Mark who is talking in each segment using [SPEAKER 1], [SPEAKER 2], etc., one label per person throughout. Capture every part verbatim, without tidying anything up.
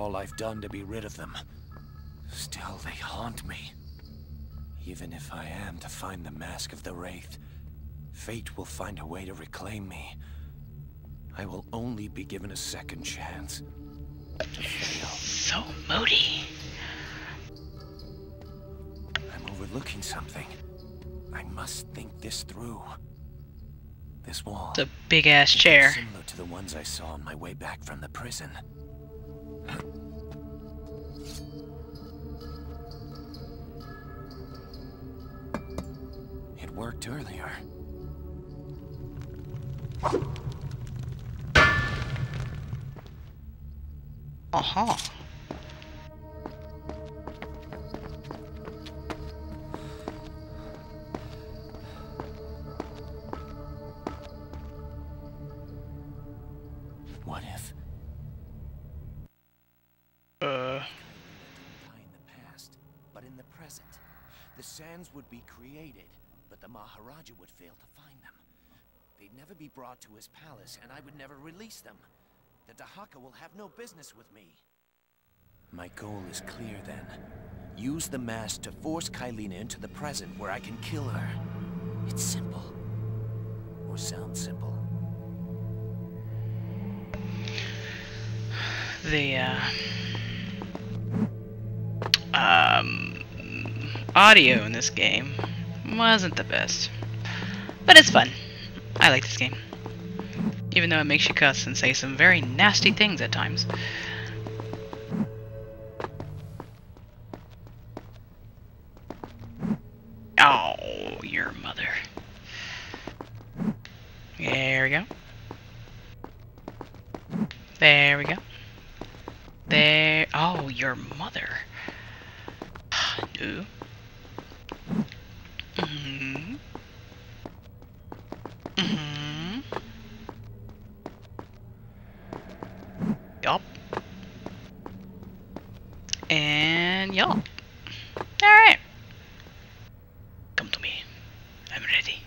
[SPEAKER 1] all I've done to be rid of them. Still, they haunt me. Even if I am to find the mask of the Wraith, fate will find a way to reclaim me. I will only be given a second chance to fail.
[SPEAKER 2] So moody.
[SPEAKER 1] I'm overlooking something. I must think this through. This wall.
[SPEAKER 2] It's a big ass chair.
[SPEAKER 1] Similar to the ones I saw on my way back from the prison. It worked earlier.
[SPEAKER 2] Uh-huh.
[SPEAKER 1] What if?
[SPEAKER 2] Uh.
[SPEAKER 1] Die in the past, but in the present, the sands would be created, but the Maharaja would fail to find them. They'd never be brought to his palace, and I would never release them. The Dahaka will have no business with me. My goal is clear then. Use the mask to force Kylina into the present where I can kill her. It's simple. Or sounds simple.
[SPEAKER 2] The, uh... Um... audio in this game wasn't the best. But it's fun. I like this game. Even though it makes you cuss and say some very nasty things at times. Oh, your mother. There we go. There we go. There. Oh, your mother. No. Mm-hmm. Mm-hmm. Yup. And yup. Alright. Come to me. I'm ready.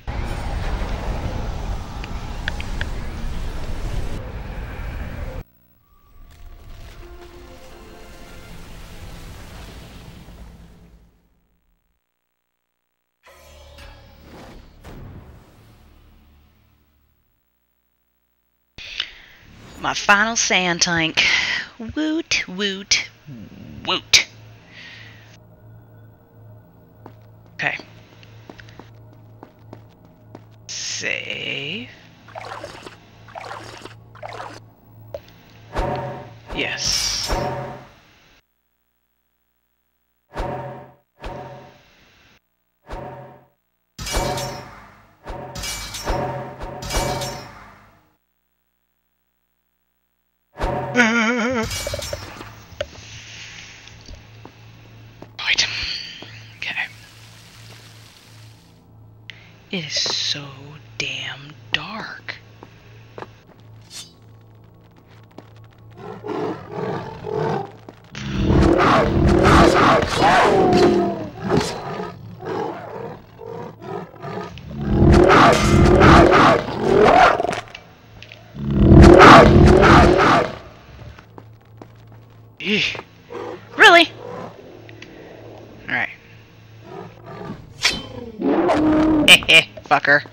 [SPEAKER 2] My final sand tank. Woot, woot, woot. Okay. Save. Yes. Right. Okay. It is so damn dark. Eesh. Really? Alright. Heh fucker.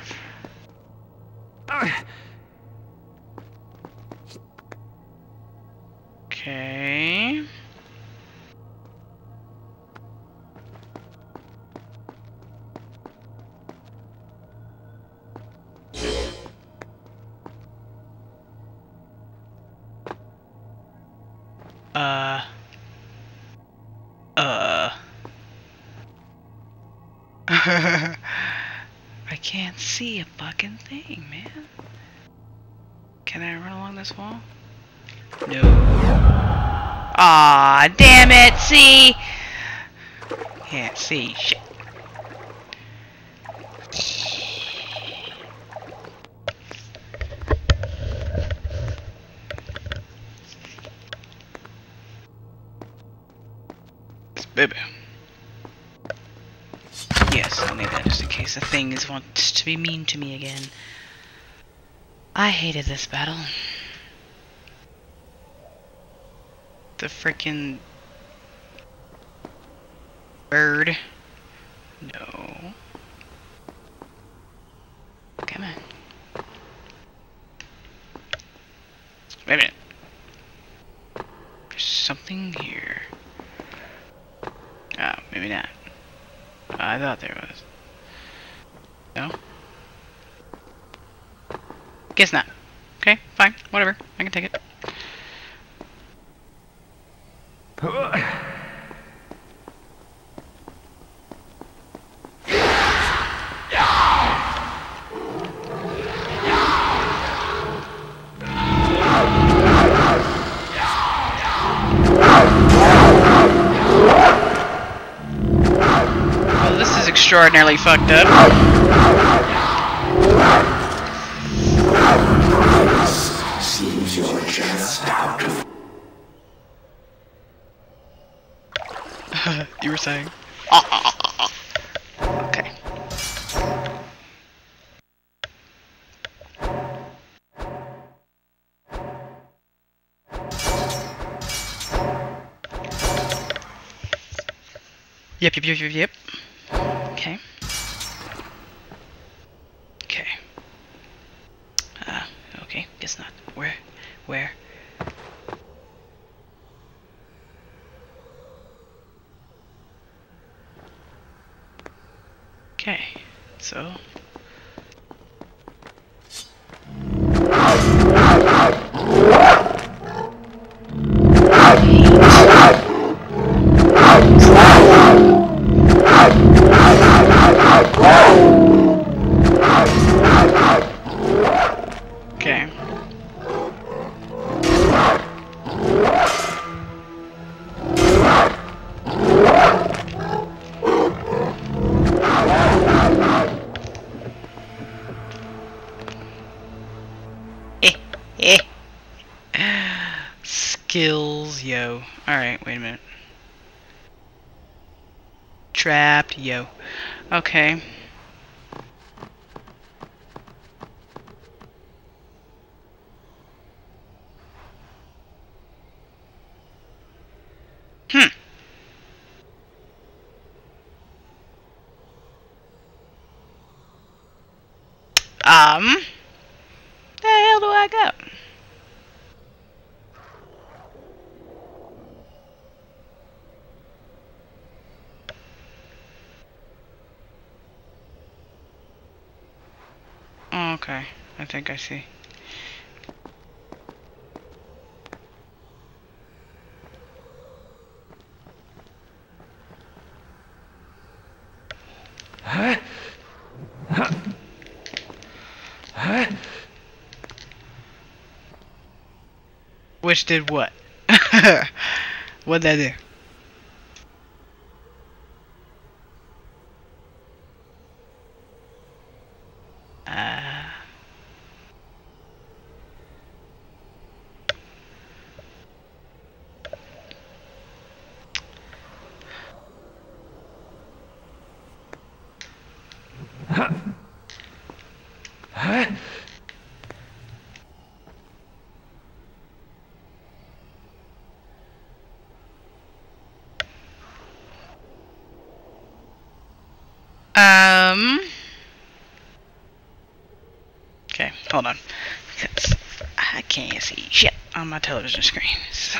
[SPEAKER 2] Okay. Uh. Uh. I can't see a fucking thing, man. Can I run along this wall? No. Aw, damn it, see? Can't see shit. Baby. Yes, I'll need that just in case the thing is wants to be mean to me again. I hated this battle. the freaking bird. No. Come on. Wait a minute. There's something here. Oh, maybe not. I thought there was. No? Guess not. Okay, fine. Whatever. I can take it. Well, this is extraordinarily fucked up.
[SPEAKER 3] Seems you're just out of...
[SPEAKER 2] You were saying? Okay. Yep, yep, yep, yep, yep. Okay. Okay. Uh, okay, guess not. Where? Where? Okay, so... Okay. Eh, eh. Skills, yo. Alright, wait a minute. Trapped, yo. Okay. Hmm. Um. The hell do I go? Oh, okay. I think I see.
[SPEAKER 3] Huh? Huh? Huh?
[SPEAKER 2] Which did what? What'd that do? Uh...
[SPEAKER 3] Huh? Huh?
[SPEAKER 2] Um... Okay, hold on. Because I can't see shit on my television screen, so...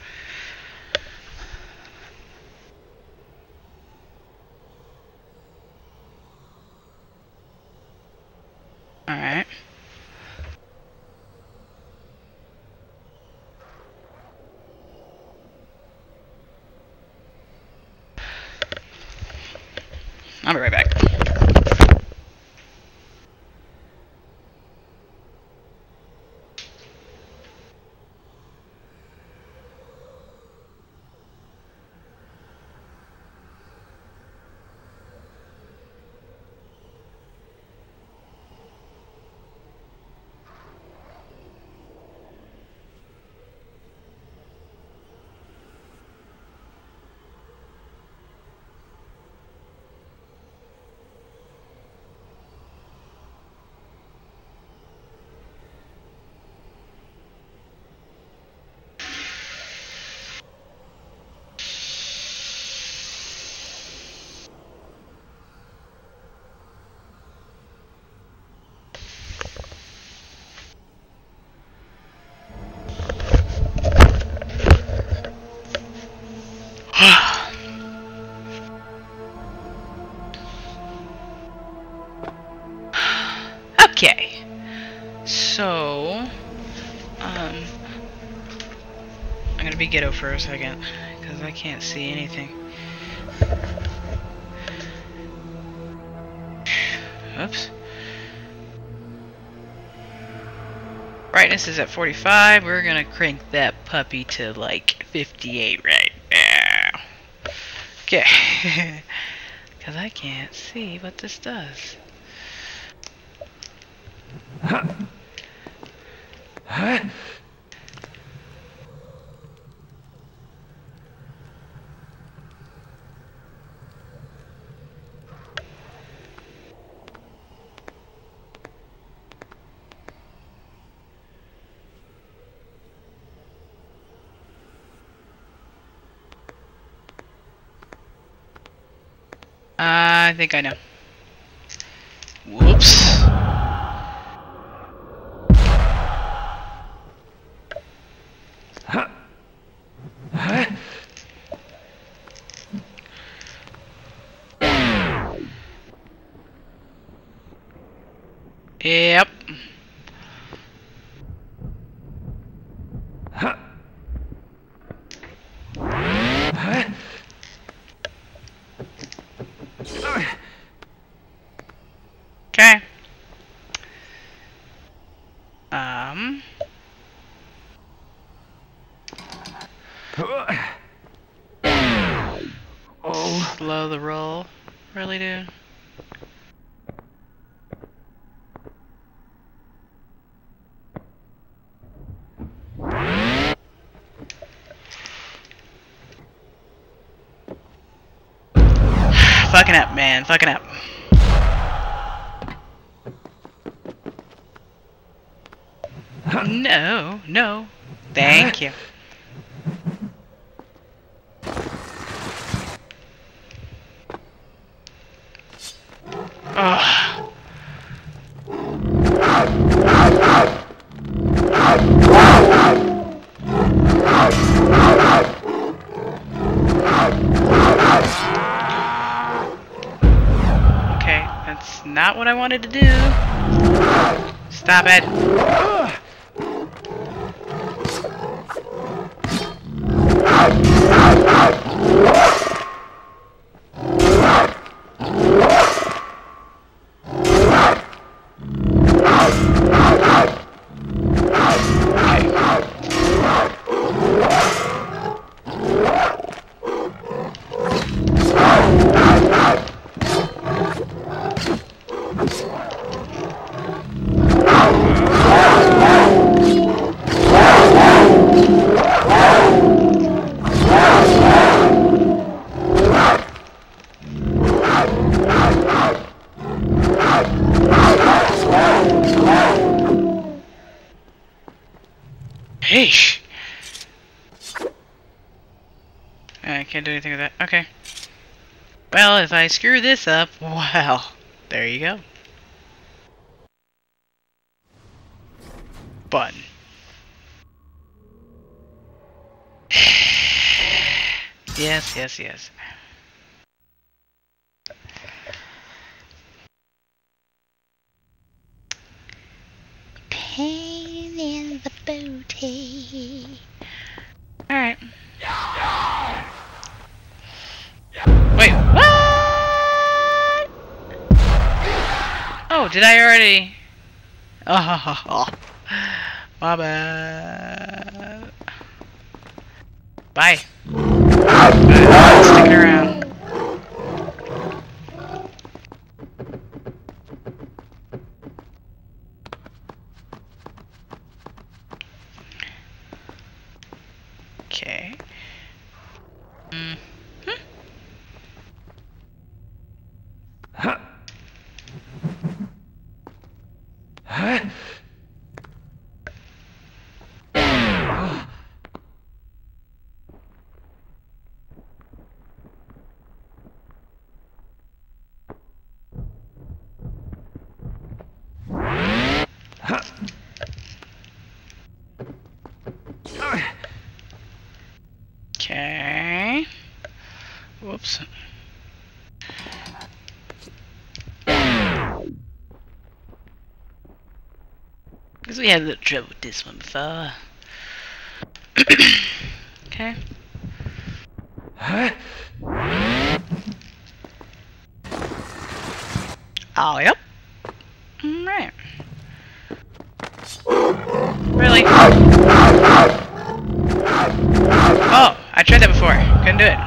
[SPEAKER 2] Alright. I'll be right back. Okay. So, um, I'm gonna be ghetto for a second, because I can't see anything. Oops. Brightness is at forty-five. We're gonna crank that puppy to like fifty-eight right now. Okay. Because I can't see what this does.
[SPEAKER 3] Huh? Huh?
[SPEAKER 2] I think I know. Whoops.
[SPEAKER 3] Huh? Huh?
[SPEAKER 2] Yep.
[SPEAKER 3] Huh? Huh?
[SPEAKER 2] Okay. Um.
[SPEAKER 3] Oh.
[SPEAKER 2] Slow the roll. Really, dude? Fucking up, man. Fucking up. No, no. Thank you. Ugh. Okay, that's not what I wanted to do. Stop it. Yeesh. I can't do anything with that. Okay. Well, if I screw this up, well, there you go. Button. Yes, yes, yes. Pain in the booty. Alright. Wait, what? Oh, did I already? Oh, my bad. Bye. I'm sticking around. Okay. Mm. Hmm.
[SPEAKER 3] Huh? Huh?
[SPEAKER 2] Okay. Whoops. Because we had a little trouble with this one before. Okay.
[SPEAKER 3] Huh?
[SPEAKER 2] Oh, yep. Alright. Really? Oh, I tried that before. Couldn't do it.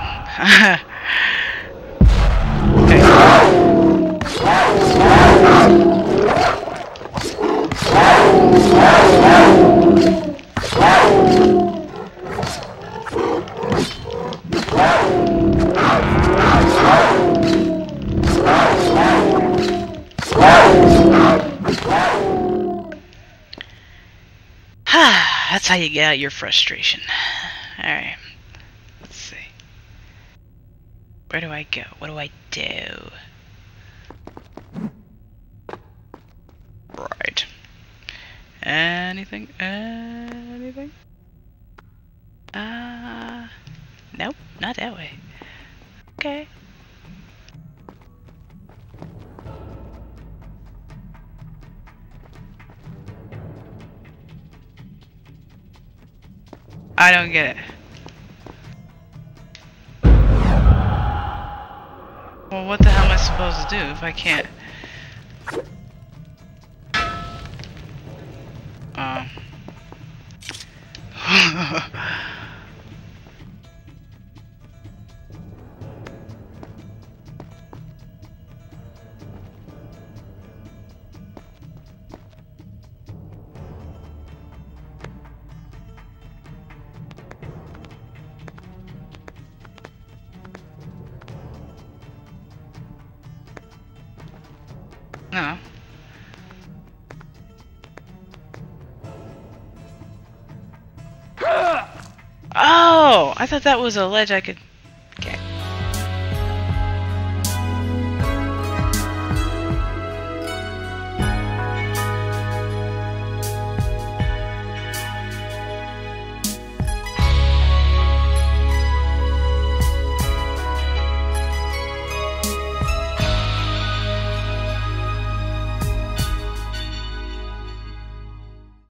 [SPEAKER 2] That's how you get out your frustration. Alright. Let's see. Where do I go? What do I do? Right. Anything? Anything? Uh... Nope, not that way. Okay. I don't get it. Well, what the hell am I supposed to do if I can't? Um. No. Oh, I thought that was a ledge I could get.